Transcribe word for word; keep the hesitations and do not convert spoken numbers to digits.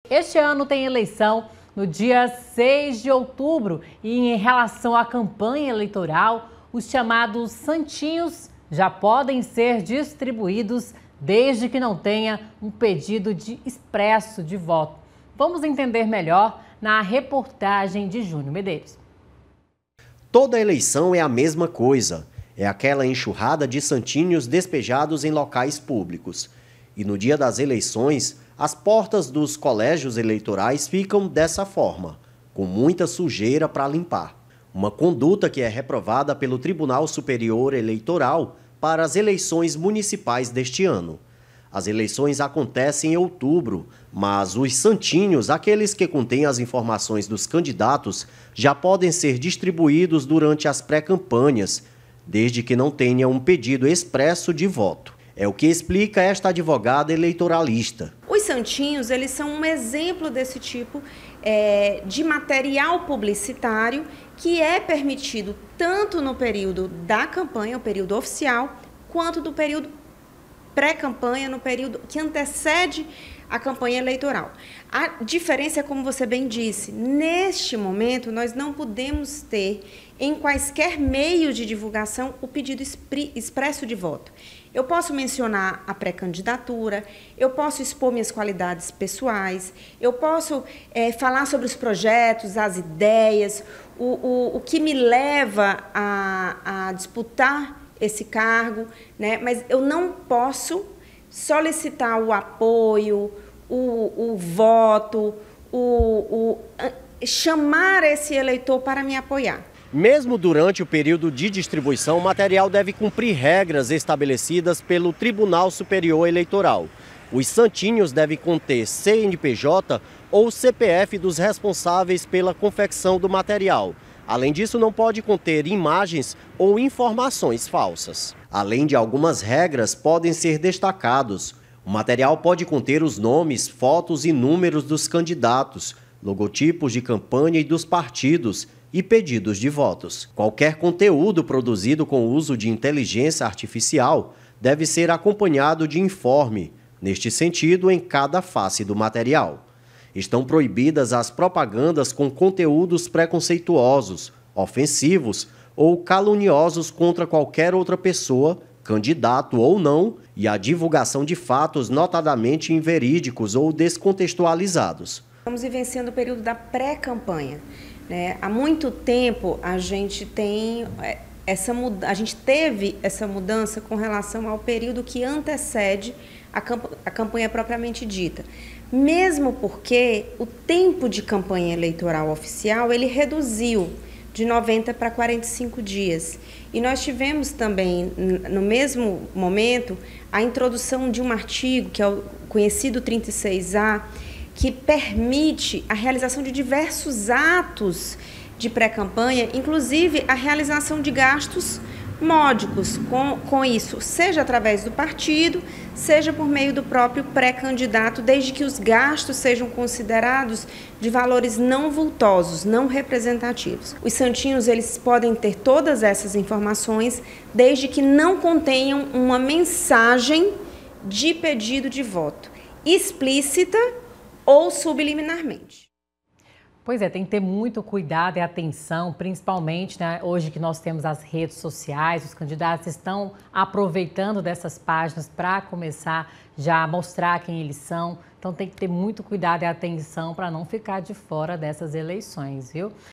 Este ano tem eleição no dia seis de outubro e em relação à campanha eleitoral, os chamados santinhos já podem ser distribuídos desde que não tenha um pedido de expresso de voto. Vamos entender melhor na reportagem de Júnior Medeiros. Toda eleição é a mesma coisa. É aquela enxurrada de santinhos despejados em locais públicos. E no dia das eleições, as portas dos colégios eleitorais ficam dessa forma, com muita sujeira para limpar. Uma conduta que é reprovada pelo Tribunal Superior Eleitoral para as eleições municipais deste ano. As eleições acontecem em outubro, mas os santinhos, aqueles que contêm as informações dos candidatos, já podem ser distribuídos durante as pré-campanhas, desde que não tenha um pedido expresso de voto. É o que explica esta advogada eleitoralista. Os santinhos, eles são um exemplo desse tipo é, de material publicitário que é permitido tanto no período da campanha, o período oficial, quanto do período pré-campanha, no período que antecede a campanha eleitoral. A diferença é, como você bem disse, neste momento nós não podemos ter em quaisquer meios de divulgação o pedido expresso de voto. Eu posso mencionar a pré-candidatura, eu posso expor minhas qualidades pessoais, eu posso é, falar sobre os projetos, as ideias, o, o, o que me leva a, a disputar esse cargo, né? Mas eu não posso solicitar o apoio, o, o voto, o, o, chamar esse eleitor para me apoiar. Mesmo durante o período de distribuição, o material deve cumprir regras estabelecidas pelo Tribunal Superior Eleitoral. Os santinhos devem conter C N P J ou C P F dos responsáveis pela confecção do material. Além disso, não pode conter imagens ou informações falsas. Além de algumas regras, podem ser destacados. O material pode conter os nomes, fotos e números dos candidatos, logotipos de campanha e dos partidos e pedidos de votos. Qualquer conteúdo produzido com o uso de inteligência artificial deve ser acompanhado de informe, neste sentido, em cada face do material. Estão proibidas as propagandas com conteúdos preconceituosos, ofensivos ou caluniosos contra qualquer outra pessoa, candidato ou não, e a divulgação de fatos notadamente inverídicos ou descontextualizados. Estamos vivenciando o período da pré-campanha. Né? Há muito tempo a gente tem essa muda, a gente teve essa mudança com relação ao período que antecede a, camp a campanha propriamente dita. Mesmo porque o tempo de campanha eleitoral oficial ele reduziu de noventa para quarenta e cinco dias. E nós tivemos também, no mesmo momento, a introdução de um artigo, que é o conhecido trinta e seis A, que permite a realização de diversos atos de pré-campanha, inclusive a realização de gastos módicos com, com isso, seja através do partido, seja por meio do próprio pré-candidato, desde que os gastos sejam considerados de valores não vultosos, não representativos. Os santinhos, eles podem ter todas essas informações, desde que não contenham uma mensagem de pedido de voto explícita ou subliminarmente. Pois é, tem que ter muito cuidado e atenção, principalmente, né, hoje que nós temos as redes sociais, os candidatos estão aproveitando dessas páginas para começar já a mostrar quem eles são. Então tem que ter muito cuidado e atenção para não ficar de fora dessas eleições, viu?